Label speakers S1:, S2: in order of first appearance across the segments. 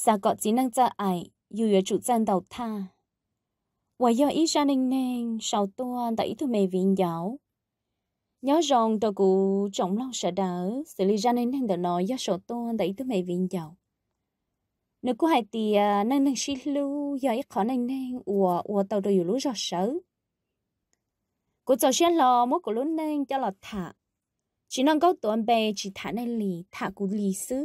S1: sao có chỉ năng cho ai dù ở chủ dân đầu tha và do ý ra nên sau tuần tại thu mẹ viện giáo nhớ rằng tôi cũng trọng lòng sợ đỡ xử lý ra nên đỡ nói do sau tuần tại thu mẹ viện giáo nếu có hai thì nên xí lưu do ít khó nên ủa tàu đồ lú rõ sợ cô cho xe lò mỗi cô luôn nên cho là thả chỉ năng có tuần bè chỉ thả nên lì thả cụ lì xứ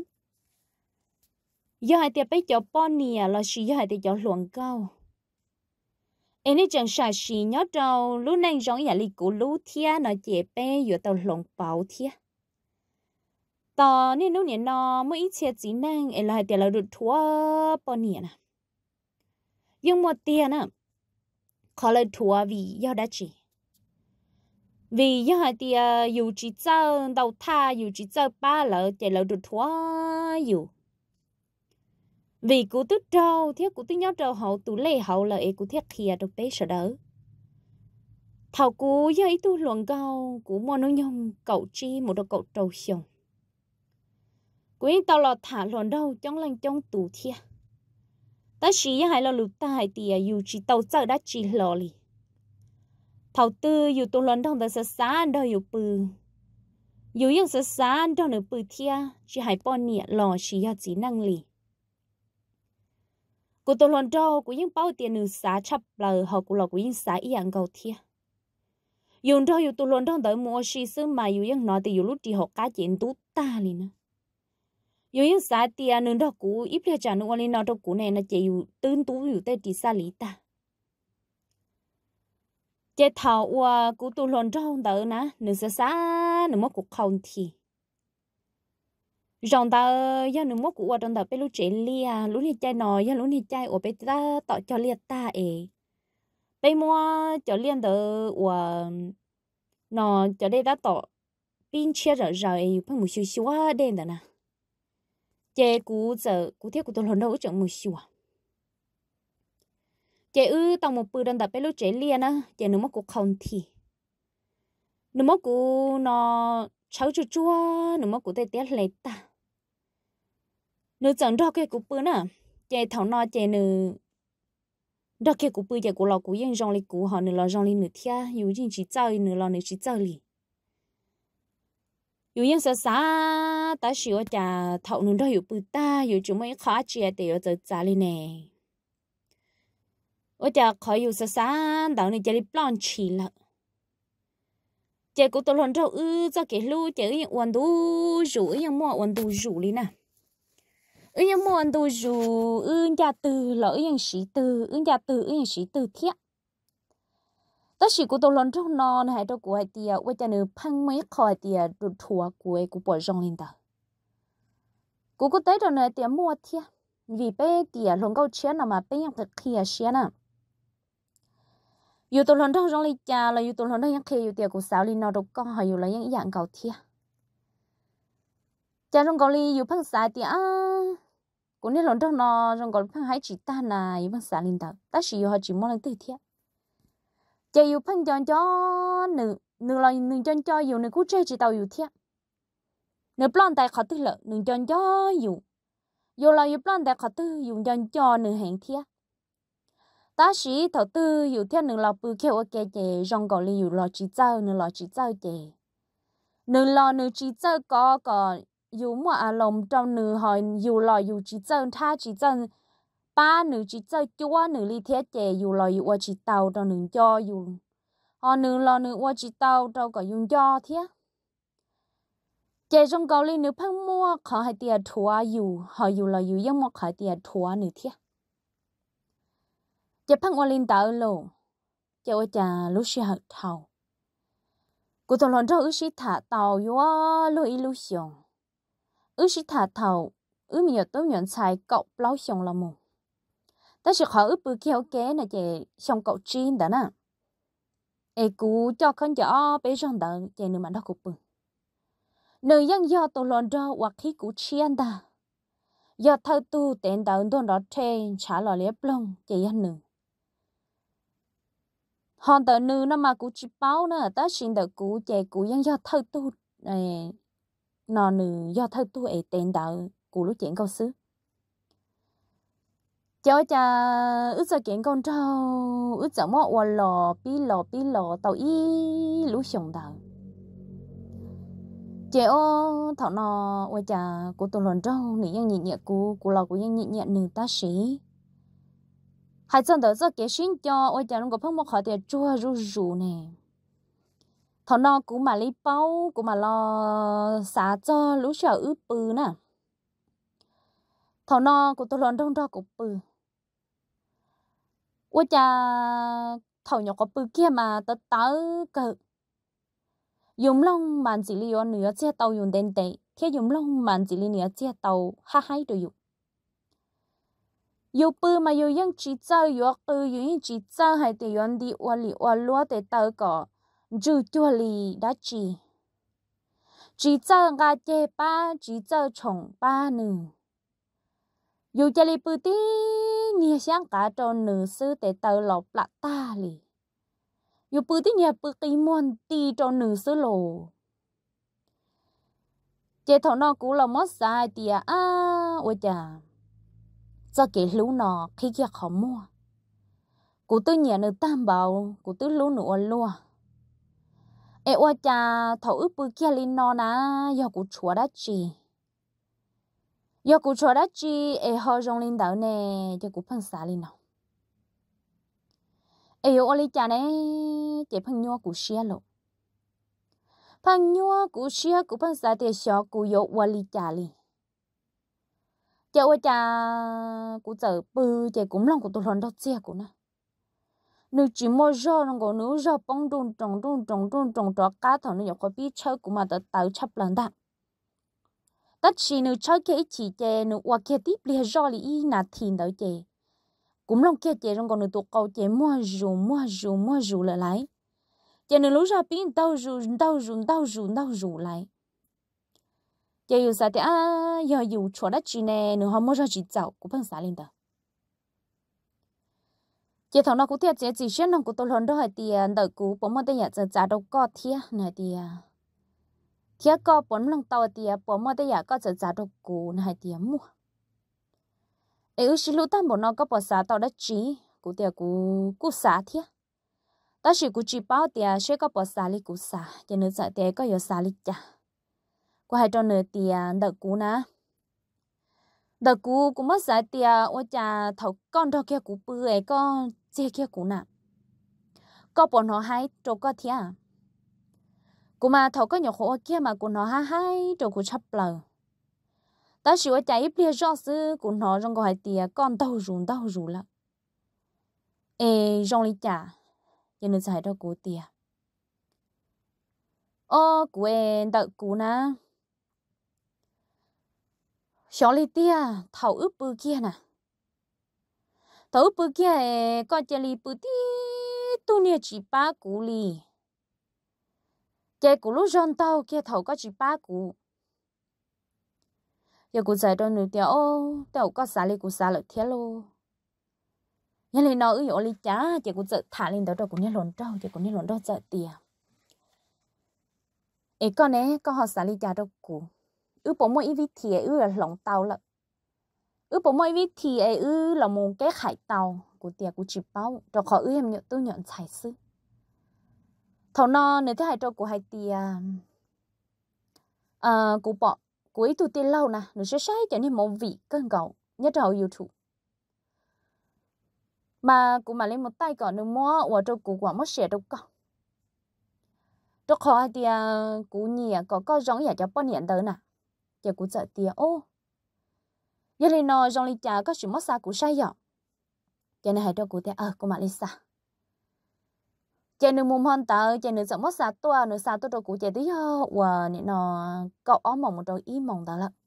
S1: do hai tiệp bé cho pony là chỉ do hai tiệp cho luồng cao anh ấy chẳng sai gì nhớ đâu lúc này giống như là cụ lú thia nó chế bé vừa tàu luồng bảo thia tao nên lúc này nó mới ít xe chỉ năng anh là hai tiệp là được thua pony nè nhưng một tiền nè khó là thua vì do đã chỉ vì do hai tiệp dù chỉ cho đầu tha dù chỉ cho ba là chạy là được thua dù vì cụ tức trâu thiết cụ tức nhớ trâu hậu tụ lê hậu là cụ thiết kia được bé sợ đỡ thầu cụ do ý tu luận cao cụ mua nó nhung cậu chi một đôi cậu trâu xong cụ yên tao là thả luận đâu trong lành trong tủ thia ta chỉ hai là lụt tai thì dù chỉ tàu sợ đã chỉ lò lì thầu tư dù tu luận đâu ta sẽ sáng đâu dù bự dù yên sẽ sáng đâu nữa bự thia chỉ hai bọn nhẹ lò chỉ do chỉ năng lì cụ tôi luôn đâu cụ những bao tiền nữ xã chấp lời họ cụ là cụ những xã ý ăn cầu thia dùng đâu dùng tôi luôn đâu tới mua xí xứ mà dùng những nói thì dùng lúc đi học cá chuyện tú ta liền nè dùng những xã tiền nữ đó cụ ít ra trả nữa lên nó đâu cụ này là chỉ dùng tương tú dùng tới đi xa lý ta chỉ thầu qua cụ tôi luôn đâu tới nè nữ xã nữ mất cụ không thì rong ta do nữ mốt của trong ta bé lúc trẻ lia lúc này trai nò do lúc này trai ở bé ta tỏ cho lia ta bé mua cho liên từ và nò cho đây đã tỏ pin chia rồi rồi phải một xíu đen đó nè chế cú giờ cú thiết của tôi lần đầu chẳng một xíu chế tao một bữa trong ta bé lúc trẻ lia nè chế nữ mốt của không thì nữ mốt của nó cháu chua chua nữ mốt của tây tét lệ ta nữ chẳng đó cái cú bự nè chạy thằng nó chạy nữ đó cái cú bự chạy cú lò cú yên rong li cú họ nữ lò rong li nữ thia dù gì chỉ chơi nữ lò nữ chỉ chơi li dù yên sợ xa ta xíu chả thầu nữ đó dù bự ta dù chúng mấy khó chia để ở giờ trả li nè ở chả khó dù sợ xa đào này chạy đi plan chỉ là chạy cú tôi lần đầu cho cái lu chạy yên uốn đu rủ yên mua uốn đu rủ li nè nhưng mà anh tôi dù gia từ lỡ những sĩ từ gia từ những sĩ từ thiệt tất sĩ của tôi lần trước nó hay đâu của hai tia với cha nữ phăng mấy khỏi tia đột thua của bỏ rong lên ta của có tới rồi này tia mua thiệt vì bé tia lần câu chuyện nào mà bé yang thật kia xia nè dù tôi lần trước rong lên cha là dù tôi lần trước yang kia dù tia của sáu lên nó đâu có hay dù là những dạng cầu thiệt cha trong cầu li dù phăng sai tia cũng nên lần đó nó trong còn phăng hai chỉ ta này yêu phăng xả linh đạo ta chỉ yêu họ chỉ muốn là từ thiệt chỉ yêu phăng cho nữ là nữ cho yêu nữ cú chơi chỉ tàu yêu thiệt nữ plan tại khó tư lợi nữ cho yêu là yêu plan tại khó tư yêu cho nữ hẹn thiệt ta chỉ thầu tư yêu thiệt nữ là bự kêu ok chị trong còn li yêu là chỉ chơi nữ là chỉ chơi chị nữ là nữ chỉ chơi có dù mà lòng trong nữ hỏi dù là dù chỉ chân tha chỉ chân ba nữ chỉ chơi chúa nữ li thiết chè dù là dù chỉ tàu trong nữ cho dù họ nữ là nữ chỉ tàu trong cả dùng cho thiết chè trong cầu li nữ phăng mua khó hay tiền thua dù họ dù là dù giống một khỏi tiền thua nữ thiết chè phăng qua linh tạo lộ chè ở trà lúc xưa hạt thầu của tôi lần trước ước sĩ thả tàu vô lối illusion sĩ thả thầu mình tôi nhận sai cậu lâu xong là mù ta sẽ khỏi bự kia ok này chị xong cậu chín đó nè cú cho con nhỏ bé rong đỡ chị nữa mà nó cũng bự nơi dân do tôi lần đó hoặc khi cú chiên ta do thâu tu tiền đỡ tôi đó trên trả lời liếp lông chị dân nữa hòn tờ nữ nó mà cú chỉ báo nữa ta xin đỡ cú chị cú dân do thâu tu này nó nữ do thâu tu tiền đỡ cú lúc chuyện câu xứ cho cha ước cho kiện con trâu ước cho mọ pi lò tàu y lú sòng đầu chị ô thọ nọ ôi cha của tôi lần trâu nỉ yang nhị nhẹ của lò của yang nhị nhẹ nửa ta sĩ hai chân đó cho cái xin cho ôi cha nó có phong một khỏi tiền chua ru ru nè thọ nọ của mà lấy bao của mà lo xả cho lú sợ ướp bự nè thọ nọ của tôi lần trâu đó của bự ôi cha thầu nhỏ có bự kia mà tớ cỡ dùng long màn chỉ li on nửa chia tàu dùng đen tệ thế dùng long màn chỉ li nửa chia tàu ha hay được dùng bự mà dùng những chỉ chơi dùng dùng những chỉ chơi hay để dùng đi oa lúa để tàu cỏ dù chua li đã chỉ chơi gà chê ba chỉ chơi trồng ba nửa dù cho li bự tí nhiều sáng cả tròn nửa sư để tàu lọp lạ ta li dù bự tí nhiều bự cái muôn tí tròn nửa sư lồ chế thọ nó cũ là mất sai tiệt ôi chà do cái lũ nó khi kia khó mua cụ tư nhà nữ tam bảo cụ tư lũ nữa luôn ê ôi chà thọ ướp bự kia lên nó na do cụ chúa đã chi ê họ rong lên đảo nè cho cụ phân xả lên nào ê ôi lý chà nè chế phân nhua cụ xia lộ phân nhua cụ xia cụ phân xả tiền xó cụ yếu ôi lý chà li chế ôi chà cụ giờ bự chế cũng lòng cụ tôi lần đó chia cụ nè nếu chỉ mua rau nó còn nếu rau bông trồng cho cá thằng nó có biết chơi cũng mà tự chấp lần đó tất chỉ nếu chơi cái chỉ chế nếu qua cái tiếp liền rau li nà thìn đó chế cũng lòng kia chế trong còn nếu tụ cầu chế mua rù lại lại chế nếu lúc rau pin đau rù lại chế yêu sao thì giờ yêu chua đất chỉ nè nếu họ mua rau chỉ dạo cũng bằng sao lên đó chế thằng nó cũng thiệt chế chỉ xuyên nó cũng tôi lần đó hay tiền đợi cũ bố mua đây nhà giá đâu có thiệt này thiệt có bốn lần tàu tiền bố mua đây nhà có giá đâu cũ này tiền mua ê xí lú tam bố nó có bỏ xả tàu đất chỉ cũ tiền cũ xả thiệt ta chỉ cũ chỉ bao tiền sẽ có bỏ xả li cũ xả cho nên sợ tiền có nhiều xả li chả có hai tròn nửa tiền đợi cũ nè đợt cũ cũng mất giá tiền ôi cha thầu con đó kia cũ bự ấy con chia kia cũ nè có bọn họ hay trâu có thiệt cũ mà thầu có nhiều khổ kia mà cũ nó hay trâu cũ chấp lờ ta chỉ ôi cha ít bia rõ sư cũ nó trong gọi tiền con đau rù lắm ê trong lý trả cho nên giải đó cũ tiền ô cũ em đợt cũ nè xó li tia thầu ướp bự kia nè thầu ướp bự kia con chơi li bự tí tu nia chỉ ba cú li chơi cú lúc rong tàu kia thầu có chỉ ba cú giờ cú giải đâu nữa tia ô tàu có xả li cú xả lợi thế lô nhà li nó ư li chả chơi cú giải thả lên đó đâu cú nia lộn trâu chơi cú nia lộn trâu giải tia ê con này con họ xả li chả đâu cú bộ mỗi vít thì là lòng tàu lợ bộ mỗi vít thì là một cái hải tàu của tiệc của chị bao rồi họ em nhận tôi nhận giải sư thầu nó nếu thế hải trâu của hải tiệc của bọn của ý tụi tiền lâu nè nó sẽ sai cho nên một vị cơn gạo nhất là YouTube mà cũng mà lên một tay còn nữa mua ở trâu của quả mất sẻ đâu có trâu họ thì của nhỉ có giống như cho bọn nhận tới nè giờ cũng sợ tiền ô giờ này nó trong lịch trả có sự mất xa của sai rồi giờ này hãy cho cụ tiền của mà Lisa giờ này mùng hòn tờ giờ này sợ mất xa tôi nữa xa tôi cho cụ tiền tí và này nó cậu áo mỏng một đôi ý mỏng đó là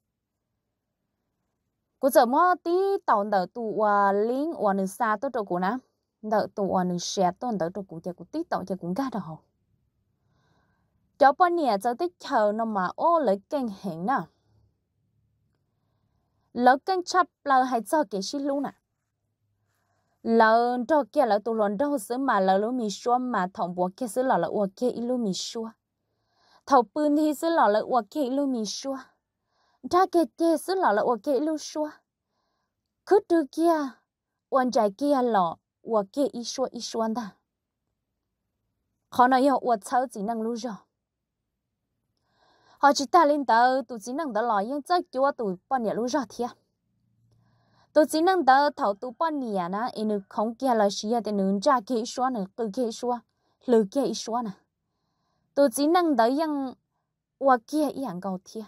S1: cụ sợ mất tí tàu đỡ tụ và lính và nữa xa tôi cho cụ nè đỡ tụ và nữa xe tôi đỡ cho cụ tiền cụ tí tàu cho cũng gạt đâu cho bọn nhẹ cho tích chờ nó mà ô lấy kinh hình nè lỡ canh chắp lỡ hay cho cái xí luôn nè lỡ cho kia lỡ tụ lần đâu xứ mà lỡ lú mì xua mà thòng bùa kia xứ lỡ uo kia ilu mì xua thầu pươn thì xứ lỡ uo kia ilu mì xua ra kia kia xứ lỡ uo kia ilu xua cứ từ kia วันใจเกียหล่อว่าเกียอีชัวน่ะเขาหน่อยว่าเช้าจีนังรู้จ่อhọ chỉ ta lên tàu tụi chỉ năng tàu lòi nhưng chắc chúa tụi bọn nhàรู้จ่อthiệt tụi chỉ năng tàu thầu tụi bọn nhà na em không kia là gì thì nương cha kia xóa nè cứ kia xóa lừa kia xóa nè tụi chỉ năng tàu nhưngว่าkia ý hàng cầu thiệt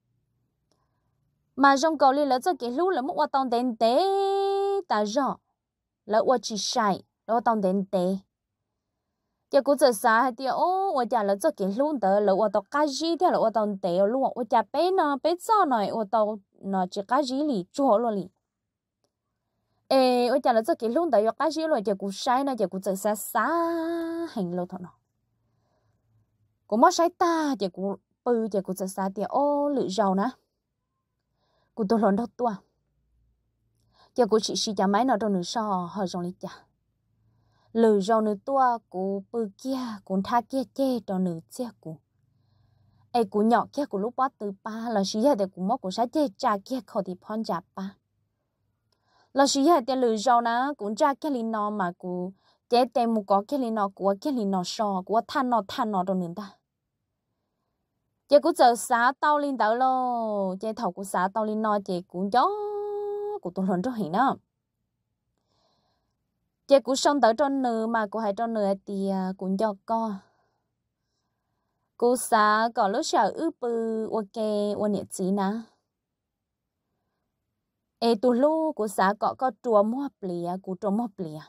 S1: mà trong cầu li là cho cái lú là mộtว่าtông đen té ta rõ làว่าchỉ sai là tông đen té giờ cũng giờ xa hay tiệt ôว่าchả là cho cái lú đó làว่าtao cá gì thế làว่าtông té luônว่าchả bé sao nàyว่าtao nó chỉ cá gì lì chua luôn lì êว่าchả là cho cái lú đó cá gì rồi giờ cũng sai nó giờ cũng giờ xa xa hành lâu thôi nó cũng mất sai ta giờ cũng bự giờ cũng giờ xa tiệt ô lựa giàu nè cụ tôi lớn đâu tua giờ cụ chỉ xí chả máy nào đâu nữa sao hơi rong đi chả lừa rong nữa tua cụ bự kia cụ tha kia chê đâu nữa chia cụ ai cụ nhỏ kia cụ lúc bắt từ ba là xí giờ để cụ móc cụ sai chê cha kia khó thì phun chả ba là xí giờ để lừa rong nè cụ cha kia lì nọ mà cụ chê tem một có kia lì nọ cụ kia lì nọ sò cụ than nọ đâu nữa ta chị cũng chờ xá tao lên tao lo chị thầu của xá tao lên nói chị cũng chó của tôi lớn rất hiện đó chị cũng xong tới trong nửa mà của hai trong nửa thì cũng cho co cô xá có lúc sợ ư bự ok ôn nhật gì nè ê tụ lu của xá có chùa mua bìa của chùa mua bìa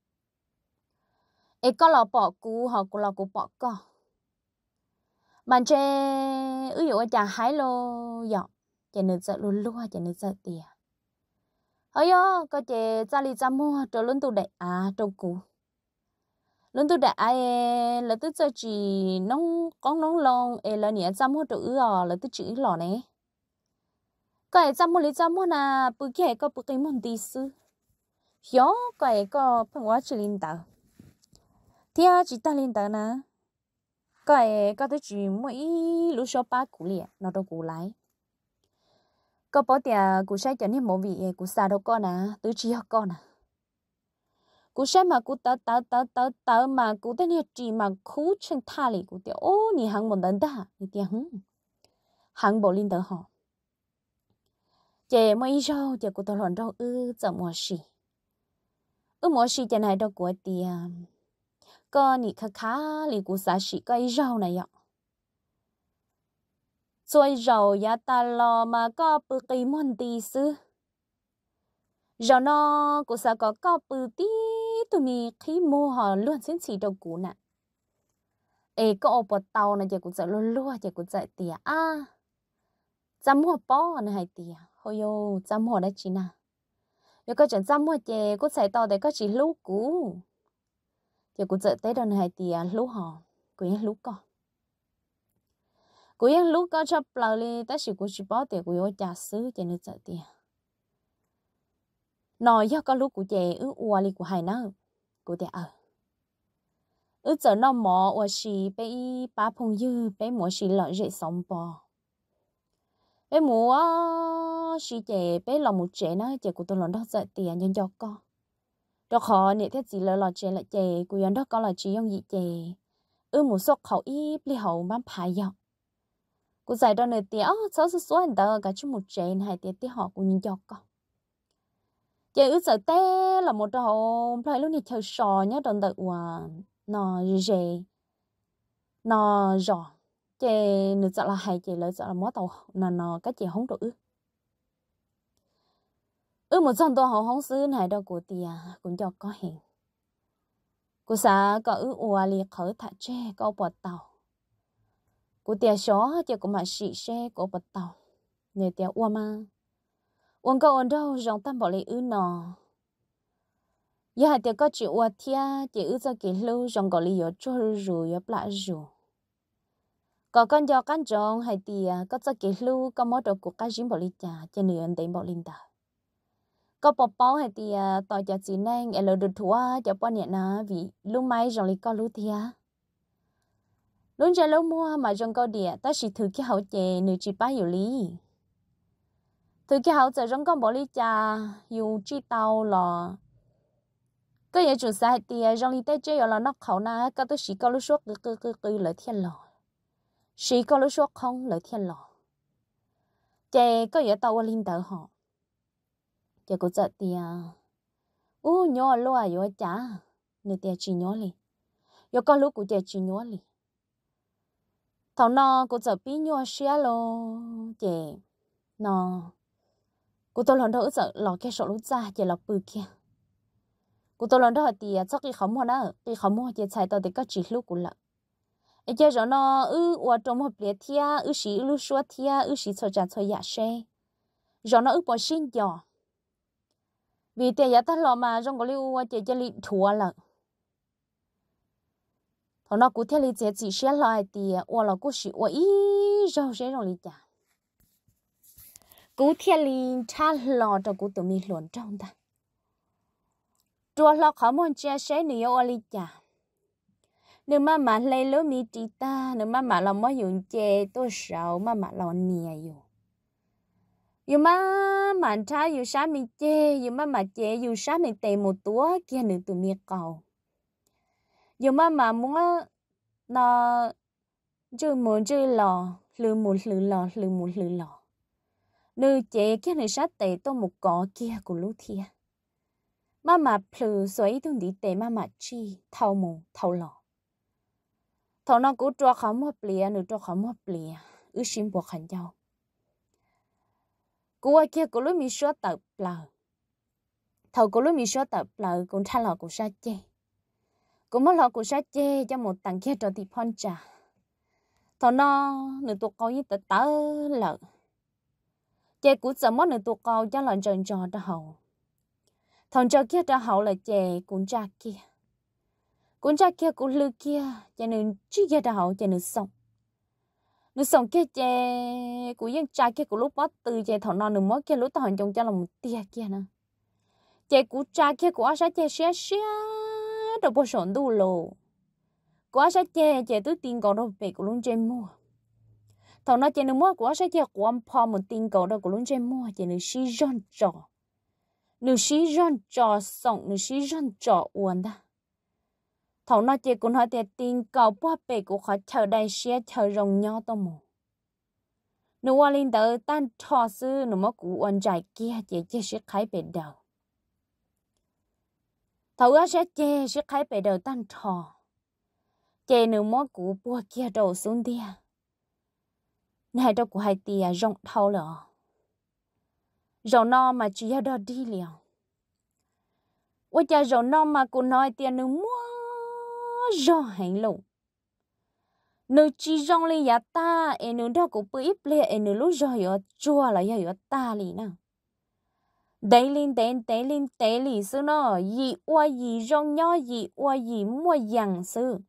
S1: ê có lọ bỏ cú họ của lọ của bỏ co bạn chơi ví dụ chả hái lô dọ chả nữ sợ luôn luôn chả nữ sợ tiệt ơi yo có chè gia li gia mua cho lớn tu đại trâu cũ lớn tu đại là tức giờ chỉ nông con nông lông là nhẹ gia mua trâu là tức chỉ lò này cái gia mua lấy gia mua na bự kia có bự cái món tí sư yo cái có phần hóa chỉ linh tờ thì chỉ ta linh tờ na cái tới chỉ mỗi lúc sau ba cú liền nó đâu cú lái có bỏ tiền cú sai cho nên một vị cú xa đâu con tứ chi học con cú sai mà cú tớ mà cú tên hiện chỉ mà cú chân tha lì cú tiêu ô nhỉ hàng một đợt đã nhỉ tiền hàng bộ linh tớ họ chè mấy rau chè cú tao lòn rau chợ mua xì chè này đâu của tiền con nhỉ khá lì cú xa xì cái rau này ạ rồi rau ya ta lo mà có bự cái món tí sư rau nó cũng sẽ có bự tí tụi mình khi mua họ luôn xin chỉ đầu cũ nè ê có ô bột tàu này giờ cũng sẽ luôn giờ cũng sẽ tìa chăm mua bó này hay tìa hồi yo chăm mua đấy chị nè giờ có chuyện chăm mua chè cũng sẽ tàu để có chỉ lú cũ giờ cũng sẽ tới đâu này hay tìa lú họ cũng như lú con cô yên lúc có chấp lời đi ta chỉ cô chỉ bảo tiền cô yêu trả xứ cho nên sợ tiền nói do có lúc cô chè ua li của hai nó cô tiền giờ nó mỏ ua xì bé ba phong dư bé mỏ xì lợi dễ sống bò bé mỏ xì chè bé lòng một chè nó chè của tôi lần đó sợ tiền nhân cho con đó khó nè thế gì là chè lại chè cô yên đó có là chỉ用gì chè một số khẩu ít li hậu bán phải dọc cô giải đó nơi tiệt sáu số số anh ta cả chút một trên hai tiệt tiệt họ cũng nhìn cho con chơi ước sợ té là một đầu phải lúc này chơi sò nhá đòn đợt nó dễ nó giò chơi nữa sợ là hay chơi lợi sợ là mó tàu nó cái chơi không được một trăm đô họ không xứ này đâu của tiệt cũng cho có hiện cô xã có li khởi thả tre có bọt tàu cô tia xó tia cũng mà xị xe của bật tàu nè tia mà uống có ổn đâu rong tam bỏ lấy nọ giờ hai tia có chịu thia tia cho cái lâu rong có lý cho rồi lại rồi có con giò con tròn hai tia có cho cái lâu có món đồ của cái dính bỏ lý trà cho nửa anh đánh bỏ linh ta có bọc bao hai tia tỏi cho chị nên ở lỡ được thua cho bao nhiêu na vì lúc mai rong lý có lúc thia luôn chơi lâu mua mà trong câu địa ta chỉ thử cái hậu chè nửa chỉ ba hiểu lý thử cái hậu giờ trong con bỏ lý trà dù chi tàu lò cái giờ chủ sai thì trong lý tế chơi là nó khẩu na cái tôi chỉ có lúc suốt cứ lời thiên lò chỉ có lúc suốt không lời thiên lò chơi cái giờ tao linh tờ họ chơi có giật thì nhỏ lo yo chả nửa tiền chỉ nhỏ li yo có lúc cũng chơi chỉ nhỏ li thằng nó có giật bí nhỏ xía lo chơi nó cô tôi lần đầu giờ lò cái sổ lúc ra chơi lò bự kia cô tôi lần đầu thì chắc cái khóm hoa đó cái khóm hoa chơi xài tao thì có chỉ lúc cũng lợ ấy chơi rồi nó qua trong một bể thia xí lúc xóa thia xí cho trả cho giả xe rồi nó bỏ xin giò vì tiền giá ta lò mà trong cái lưu chơi chơi lì thua lợ thằng nó cũng theo lì chơi chỉ xe lại thì qua là cũng xí qua ý rồi sẽ rồi lì chả cú theo lì cha lò cho cú tụi mình luồn trong ta chùa lò khó muốn chia sẻ nhiều ở lì chả nếu mà lấy lúa mì chỉ ta nếu mà làm mấy dùng chè tôi sợ mà làm nhiều dù mà trái dù sáng mình chè dù mà chè dù sáng mình tè một túa kia nữa tụi mình cầu dù mà muốn nó chưa muốn chưa lò lừa một lừa lò nữ chè kia nữ sát tè tôi một cỏ kia của lũ thia mà plừ xoáy tôi đi tè mà chi thâu mù thâu lò thằng nó cũng cho khám một bìa nữa cho khám một bìa xin buộc hành nhau cô kia cô lúc mình số tập là thầu cô lúc mình số tập là cũng thay lò của sa chê cũng mất lò của sa chê cho một tầng kia cho thì phong trà thằng nó nửa tuổi cao như tớ lợ chê cũng sợ mất nửa tuổi cao cho lần trần trò cho hậu thằng trò kia cho hậu là chê cũng cha kia cũng lư kia cho nên chỉ kia cho hậu cho nên sống kia chè của dân cha kia của lúc bắt từ chè thằng non nữa mất kia lúc tao hình dung cho là một tia kia nữa chè của cha kia của sao chè xé đâu bao sổn đủ lồ của sao chè tôi tin cầu đâu về của luôn trên mua thằng nó chè nữa mua của sao chè của anh po một tin cầu đâu của luôn trên mua chè nữa xí rон trò sống nữa xí rон trò uốn đó thằng nó chỉ cũng hỏi tiền tiền cầu bua bể của họ chờ đây xe chờ rồng nhau tao mù nếu qua linh đỡ tan thọ sư nếu mà cụ ôn trái kia chỉ sẽ khai bể đầu thầu á sẽ khai bể đầu tan thọ chè nếu mà cụ bua kia đầu xuống đi này đâu của hai tia rộng thâu lợ rộng no mà chỉ ở đó đi liền ôi cha rộng no mà cụ nói tiền nếu mua rõ hành lộ nếu chỉ rong lên giá ta em nếu đó cũng bự ít lệ em nếu lúc rồi ở chua là ở ta lì nào đấy lên té lì sư nó gì qua gì rong nhỏ gì qua gì mua dạng sư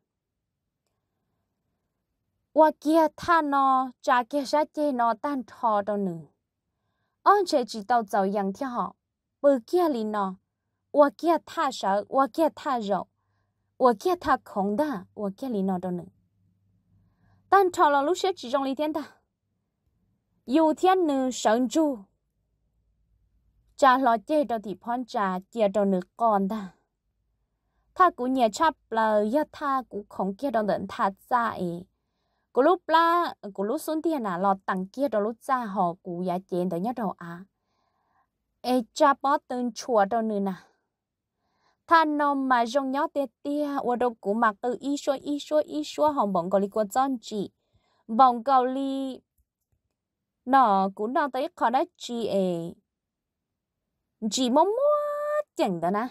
S1: qua kia tha nó cha kia sát chê nó tan thò đâu nữa anh chơi chỉ tao giàu dạng theo họ bự kia lì nó qua kia tha sợ qua kia tha rộng qua kia tha không đa qua kia lì nó đâu nữa tan thọ là lúc sẽ chỉ trong lý thiên ta dù thiên nữ sơn chu cha lo chê đâu thì phong trà chia đâu nữ con ta tha cũng nhẹ chắp là ya tha cũng không kia đâu đợn tha ra ấy của lúc xuống tiền là lo tặng kia đâu lúc ra họ cũng ya chén đâu nhớ đâu à ê cha bó tên chùa đâu nữ nè tha nó mà rong nhó tê tia ở đâu cũng mặc từ y xua hồng bông gọi li qua chân chị bông gọi li nó cũng đang tới khó đã chị ấy chỉ mong mua chẳng đó nè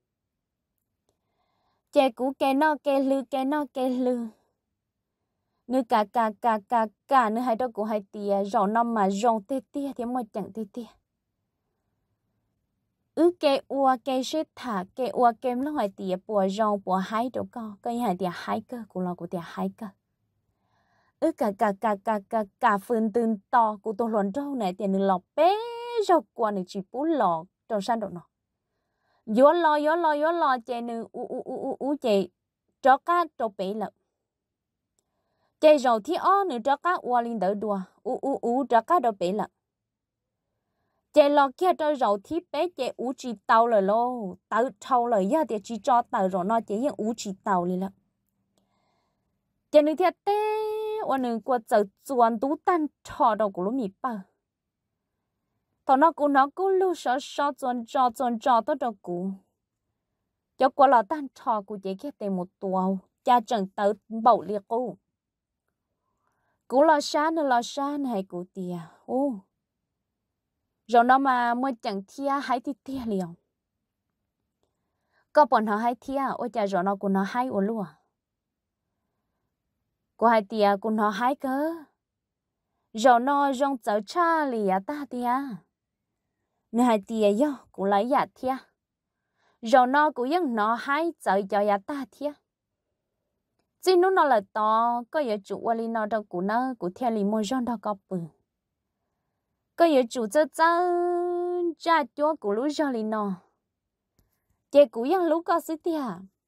S1: chè cũ cái lư nữa cả nữa hai đâu cũng hai tia rõ năm mà rong tê tia thì mà chẳng tê tia cái ua cái sẽ thả cái ua kem nó hai tia bùa rong bùa hai đâu có hai tia hai cơ cũng là của tia hai cơ cả phần từng to của tôi luận trâu này tiền lọc bé rau qua này chỉ bún lò trong san đồ nó gió lo chạy nữ chạy cho cá cho bé lợn chạy rồi thì ó nữ cho cá qua lên đỡ đùa cho cá đồ bé lợn chế lo kia cho rau thí bé chế ú chỉ tàu rồi lô tàu thâu rồi giờ thì chỉ cho tàu rồi nó chế hiện ú chỉ tàu đi là chế nữ thiệt té và nữ qua giờ chuẩn tú tan thọ đâu của lúc mì bờ thọ nó cũng lưu sợ sợ chuẩn cho tốt đâu của cho qua là tan thọ của chế kia tiền một tuần cha chẳng tàu bầu liệt của là sáng hay của tia ô rồi nó mà mới chẳng thia hay thì tia liền có bọn họ hay thia ôi cha rồi nó của nó hay ổn luôn của hai tia của nó hay cơ rồi nó rong chở cha lìa ta tia nên hai tia yo của lấy giả thia rồi nó của dân nó hay chở cho giả ta thia chỉ nó là to có giờ chủ qua nó đâu của nó của thia lì mua rong đâu có bự có giờ chủ cha chúa của lũ rong lì nó chế của dân lũ có xí tia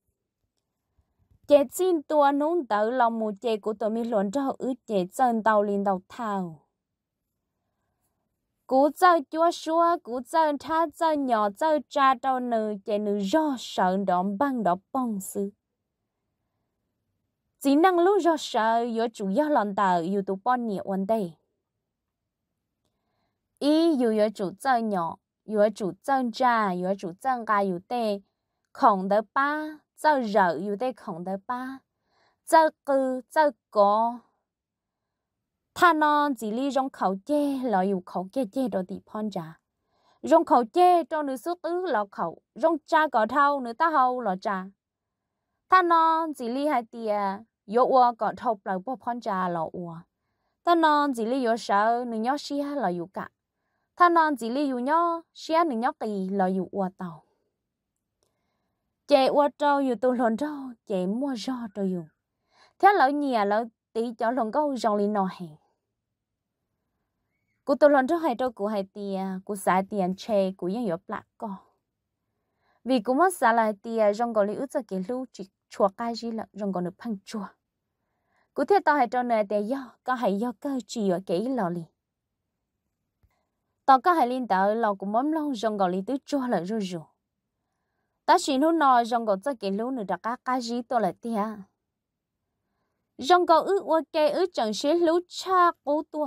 S1: chế xin tua nún tự lòng một chế của tụi mình luận cho ứ chế chân tàu liền đầu thao cú chơi chúa xua cú chơi tha chơi nhỏ chơi cha đâu nữ chế nữ do sợ đom băng đó bông sư chỉ năng lúc do sợ yếu chủ yếu lần tờ yếu tụ bọn nhẹ vấn đề ý yếu chủ chơi nhỏ yếu chủ chơi cha yếu chủ chơi gà yếu tê khổng đỡ ba chơi rợ yếu tê khổng đỡ ba chơi cư chơi có thà nó chỉ li trong khẩu chê là yếu khẩu chê đồ thì phong trả trong khẩu chê cho nữ xuất ứ là khẩu trong cha có thâu nữ ta hâu là cha thà nó chỉ li hai tia yếu ua có thâu là bộ phong trả là ua thà nó chỉ li yếu sợ nữ nhóc xia là yếu cả thà nó chỉ li yếu nhóc xia nữ nhóc kỳ là yếu ua tàu chè ua trâu yếu tu lon trâu chè mua rau trâu yếu thế lỡ nhẹ lỡ tí cho lon câu rong li nọ hè cô tôi lần trước hay đâu cô hay tia cô xài tiền chè côยัง有 bạc co vì cô mất xài lại tia trong gọi lý ước cho cái lưu chỉ chua cái gì là trong gọi được phăng chua cô thiết tao hay cho này để do có hay do cơ chỉ ở cái lò li tao có hay liên tao lò cũng mắm lâu trong gọi lý tứ chua là rồi rồi ta chỉ nó nói trong gọi cho cái lưu nữa đặt cái gì tôi lại tia trong gọi ước ok ước chẳng xí lưu cha cố tua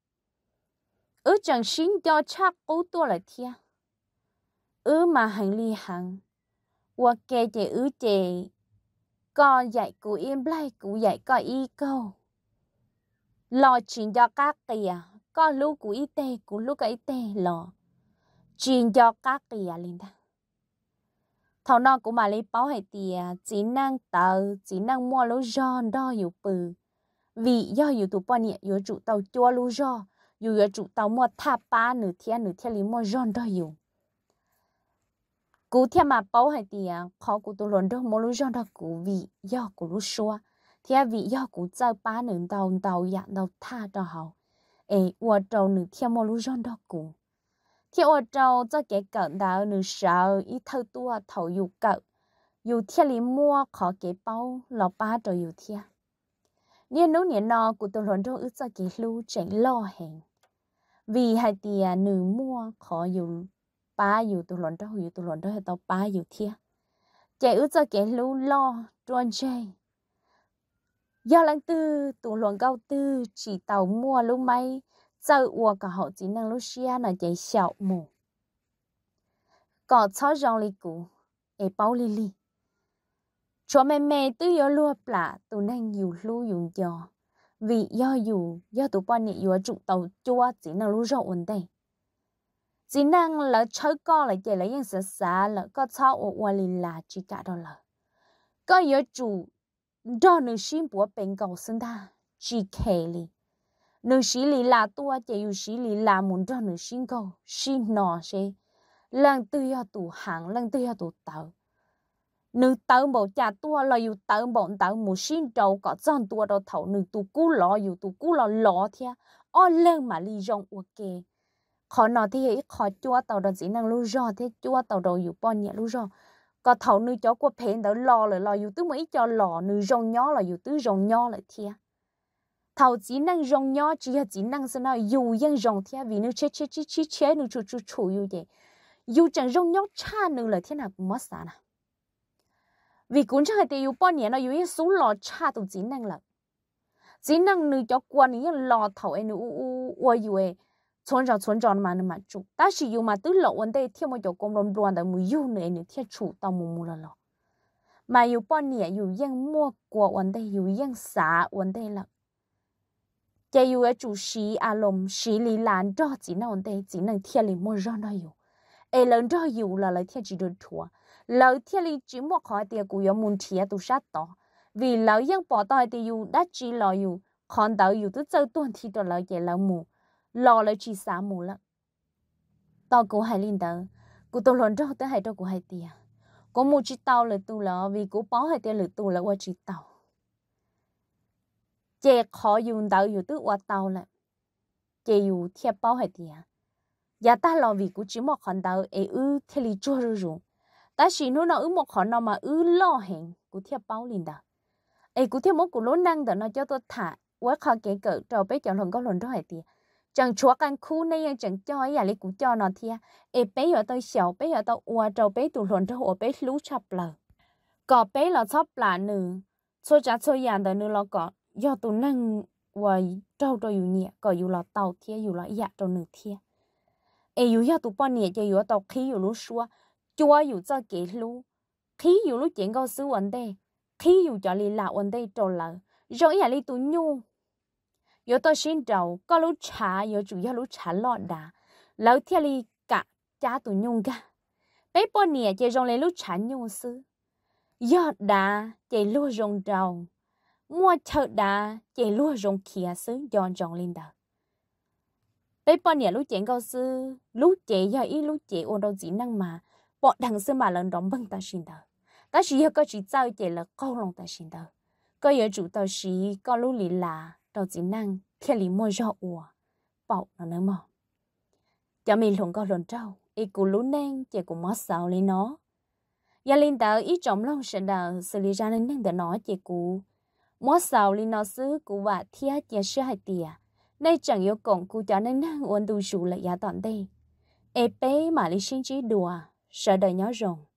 S1: chẳng xin cho chắc cố tua lại thia mà hành ly hành qua kê chè co dạy cụ im play cụ dạy co y câu lò chuyện cho các kìa co lú cụ y tê cụ lú cái tê lò chuyện cho các kìa liền ta thầu nó cũng mà lấy báo hay tìa chỉ năng mua lú giòn đoอยู่ปือvì doอยู่tụ bao nhiêuอยู่trụ tàu chua lú giò dù ở trụ tàu mua thà ba nửa thiên lý mua giòn đóอยู่cú thiên mà bao hay thì khó cú tụ lần đó mua lúa giòn đó cú vì do cú lúa xua thiên vì do cú chơi ba nửa tàu dạng tàu thà đó hậu ở trâu nửa thiên mua lúa giòn đó cú thiên ở trâu cho cái cận đó nửa sợ ít thâu tua thầu dù cận dù thiên lý mua khó cái bao lọ ba trâu dù thiên nên nếu niệm nọ cú tụ lần đó ước cho cái lúa chạy lo hẹn vì hai tia nữ mua khó dù ba dù tụ lon đó hay tao ba dù thia chạy ước cho kẻ lú lo tròn chơi do lãng tư tụ lon cao tư chỉ tàu mua lú máy giờ ua cả họ chỉ năng lú xia là chạy xạo mù có chó rong li cũ bao li cho mẹ tư yo lúa plạ tụ năng dù lú dùng cho vì do tụ bọn nhị yếu trụ tàu chua chỉ năng lú rộng ổn đây chỉ năng là chơi co lại chạy lấy những xa là có cháu ở ngoài là chỉ cả đó là có yếu trụ đó nữ xin bố bên cầu sinh ta chỉ kể li nữ sĩ li là tua chạy yếu sĩ li là muốn đó nữ xin cầu xin nọ sẽ lần tư yo tụ hàng lần tư yo tụ tàu nữ tàu bộ cha tua là yêu tàu bọn tàu một xin trâu có chân tua đâu thầu nữ tụ cú lọ yêu tụ cú lọ thia lên mà li rong ok khó nói thì khó chua tàu đó chỉ năng lu rò thế chua tàu đầu yêu bọn nhẹ lu rò có thầu nữ cho qua phèn đó lò yêu tứ mấy cho lò nữ rong nhỏ là yêu tứ rong nhỏ lại thia thầu chỉ năng rong nhỏ chỉ là chỉ năng sao nào dù dân rong theo vì nó chết nó chủ như vậy dù chẳng rong nhỏ cha nữa là thế nào cũng mất sao nè vì cũng chẳng hay yêu bao nhiêu nó yêu số lò cha tụ chỉ năng là chỉ năng nữ cho quan những lò thầu ấy nữ u yêu ấy chuẩn tròn mà chủ ta chỉ yêu mà tứ lộ vấn đề theo một chỗ công đồng đoàn đời mùi yêu nữa nữ theo chủ tao mù là lò mà yêu bao nhiêu yêu dân mua của vấn đề yêu dân xã vấn đề là cái yêu ở chủ sĩ lồng sĩ lý lan đó chỉ năng vấn đề chỉ năng theo lý mua ra đó yêu ấy lần đó yêu là lấy theo chỉ được thua lời theo lý chỉ mua khỏi tiền của yêu muốn thiệt tu sát đó vì lời dân bỏ tay thì yêu đã chỉ lo yêu còn đầu yêu tức chơi tuần thì đó lời cái lời mù lo lời chỉ xả mù lắm tao cũng hay linh đó cũng tôi lần đó tới hay đó cũng hay tiền có một chỉ tao là tu là vì cũng bảo hay tiền là tu là qua chỉ tao chế khó dùng đầu yêu tức qua tao là chế yêu thiệt bảo hay tiền giờ ta lo vì cũng chỉ một con đầu ấy theo lý cho rồi ta chỉ nó một con nào mà lo hẹn cũng thiệt bảo linh đó ấy cũng thiệt một cũng lố năng đó nó cho tôi thả quá khó kể cỡ trò bé chọn lần có lần đó hay tiền chẳng chúa căn khu này chẳng cho ấy lấy cũng cho nó thiệt ấy bé ở tôi xẻo bé ở tôi qua trò bé tụ lần đó ở bé lú chập lờ có bé là chập là nữ cho trả cho nhà đó nữ là có do tụ năng qua trâu trâu yêu nhẹ có yêu là tàu thiệt yêu là dạ trâu nữ thiệt ấy yêu do tụ bao nhẹ cho yêu tàu khí yêu lú xua chúa yêu cho kể lú khí yêu lú chuyện câu xứ vấn đề khí yêu cho lì lạ vấn đề trâu lờ rồi ấy lấy tụ nhu yo to xin đầu có lúc trả yo chủ yếu lúc trả lọt đã lâu theo li cả cha tụi nhung cả bé bao nhiêu chơi rong lấy lúc trả nhung sư yo đã chơi lúa rong đầu mua chợ đã chơi lúa rong kia sư giòn rong lên đầu bé bao nhiêu lúc chơi câu sư lúc chơi yo ít lúc chơi ôn đâu chỉ năng mà bọn thằng sư mà lần đóng bưng ta xin đầu ta chỉ có chỉ giao chơi là câu lòng ta xin đầu có yo chủ tao chỉ có lúc lì là đầu chỉ năng theo lý mua rau ủa bọc nó nữa mà cho mình không có lần trâu ý cụ lú neng chỉ cũng mất sao lên nó gia linh tờ ý trọng lòng sẽ đào xử lý ra nên neng tờ nó chỉ cụ mất sao lên nó xứ cụ và thiết chỉ sửa hai tìa nay chẳng yêu cổng cụ cho nên năng uốn tu sủ lại giá toàn đây ê bé mà lý sinh trí đùa sợ đời nhớ rồng